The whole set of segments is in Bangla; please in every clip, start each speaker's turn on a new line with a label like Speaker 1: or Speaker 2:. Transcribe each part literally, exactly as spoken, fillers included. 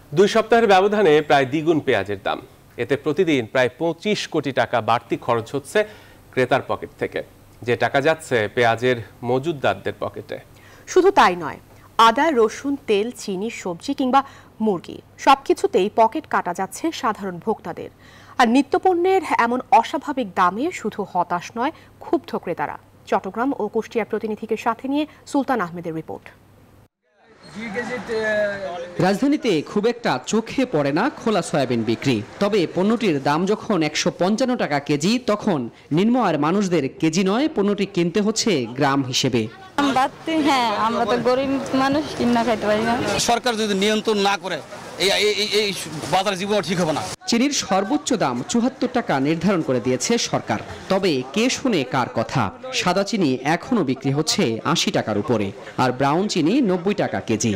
Speaker 1: দুই সপ্তাহের ব্যবধানে প্রায় দ্বিগুণ পেঁয়াজের দাম। এতে প্রতিদিন প্রায় পঁচিশ কোটি টাকা বাড়তি খরচ হচ্ছে ক্রেতার পকেট থেকে, যে টাকা যাচ্ছে পেঁয়াজের মজুতদারদের পকেটে।
Speaker 2: শুধু তাই নয়, আদা, রসুন, তেল, চিনি, সবজি কিংবা মুরগি সবকিছুতেই পকেট কাটা যাচ্ছে সাধারণ ভোক্তাদের। আর নিত্যপণ্যের এমন অস্বাভাবিক দামে শুধু হতাশ নয়, ক্ষুব্ধ ক্রেতারা। চট্টগ্রাম ও কুষ্টিয়ার প্রতিনিধিকে সাথে নিয়ে সুলতান আহমেদের রিপোর্ট।
Speaker 3: রাজধানীতে খুব একটা চোখে পড়ে না খোলা সয়াবিন বিক্রি, তবে পণ্যটির দাম যখন একশো পঞ্চান্ন টাকা কেজি, তখন নিম্ন আয়ের মানুষদের কেজি নয়, পণ্যটি কিনতে হচ্ছে গ্রাম হিসেবে।
Speaker 4: হ্যাঁ, আমরা তো গরিব মানুষ, কিনা খাইতে পারি না।
Speaker 5: সরকার যদি নিয়ন্ত্রণ না করে এই এই বাজার জীবন ঠিক হবে না।
Speaker 3: চিনির সর্বোচ্চ দাম চুয়াত্তর টাকা নির্ধারণ করে দিয়েছে সরকার, তবে কে শুনে কার কথা? সাদা চিনি এখনো বিক্রি হচ্ছে আশি টাকার উপরে, আর ব্রাউন চিনি নব্বই টাকা কেজি।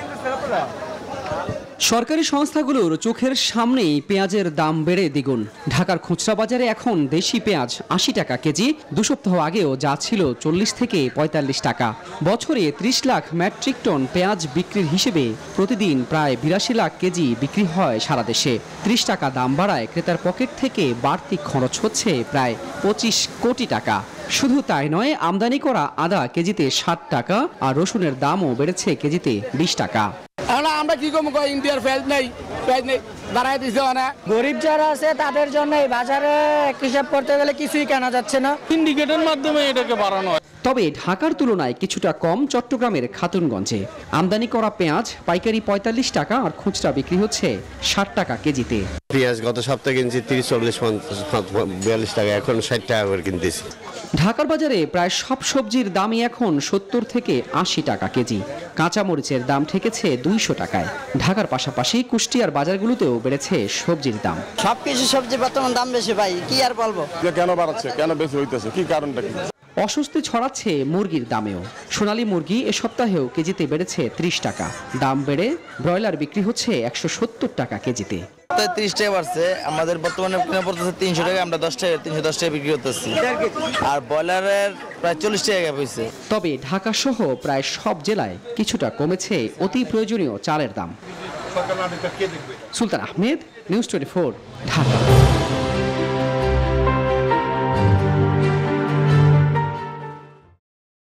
Speaker 3: সরকারি সংস্থাগুলোর চোখের সামনেই পেঁয়াজের দাম বেড়ে দ্বিগুণ। ঢাকার খুচরা বাজারে এখন দেশি পেঁয়াজ আশি টাকা কেজি, দু সপ্তাহ আগেও যা ছিল চল্লিশ থেকে পঁয়তাল্লিশ টাকা। বছরে ত্রিশ লাখ মেট্রিক টন পেঁয়াজ বিক্রির হিসেবে প্রতিদিন প্রায় বিরাশি লাখ কেজি বিক্রি হয় সারা দেশে। ত্রিশ টাকা দাম বাড়ায় ক্রেতার পকেট থেকে বাড়তি খরচ হচ্ছে প্রায় পঁচিশ কোটি টাকা। শুধু তাই নয়, আমদানি করা আদা কেজিতে ষাট টাকা, আর রসুনের দামও বেড়েছে কেজিতে বিশ টাকা।
Speaker 6: আমরা কি করবো, ইন্ডিয়ার পেঁয়াজ নেই, পেঁয়াজ নেই, দাঁড়ায় দিচ্ছে না।
Speaker 7: গরিব যারা আছে তাদের জন্য এই বাজারে হিসাব করতে গেলে কিছুই কেনা যাচ্ছে না।
Speaker 6: সিন্ডিকেটের মাধ্যমে এটাকে বাড়ানো হয়।
Speaker 3: তবে ঢাকার তুলনায় কিছুটা কম চট্টগ্রামের খাতুনগঞ্জে। আমদানি করা পেঁয়াজ পাইকারি পঁয়তাল্লিশ টাকা, আর খুচরা বিক্রি হচ্ছে ষাট টাকা কেজিতে।
Speaker 8: পেঁয়াজ গত সপ্তাহে কিনছি তিরিশ চল্লিশ বিয়াল্লিশ টাকা, এখন ষাট টাকা করে কিনতেছি।
Speaker 3: ঢাকার বাজারে প্রায় সব সবজির দামই এখন সত্তর থেকে আশি টাকা কেজি। কাঁচামরিচের দাম ঠেকেছে দুইশো টাকায়। ঢাকার পাশাপাশি কুষ্টিয়ার বাজারগুলোতেও বেড়েছে সবজির দাম।
Speaker 7: সবকিছু সবজি বর্তমান দাম বেশি ভাই, কি আর বলবো।
Speaker 9: কেন বাড়াচ্ছে, কেন বেশি হইতেছে, কি কারণটা কি?
Speaker 3: অস্বস্তি ছড়াচ্ছে মুরগির দামেও। সোনালী মুরগি এ সপ্তাহেও কেজিতে বেড়েছে ত্রিশ টাকা। দাম বেড়ে ব্রয়লার বিক্রি হচ্ছে একশো সত্তর টাকা কেজিতে।
Speaker 10: ত্রিশ টাকা বাড়ছে, আমাদের বর্তমানে পড়তেছে তিনশো টাকা, আমরা দশ টাকা তিনশো দশ টাকা বিক্রি করতেছি, আর ব্রয়লারের প্রায় চল্লিশ টাকা হয়েছে।
Speaker 3: তবে ঢাকা সহ প্রায় সব জেলায় কিছুটা কমেছে অতি প্রয়োজনীয় চালের দাম। Sultan Ahmed, news twenty four, Dhaka.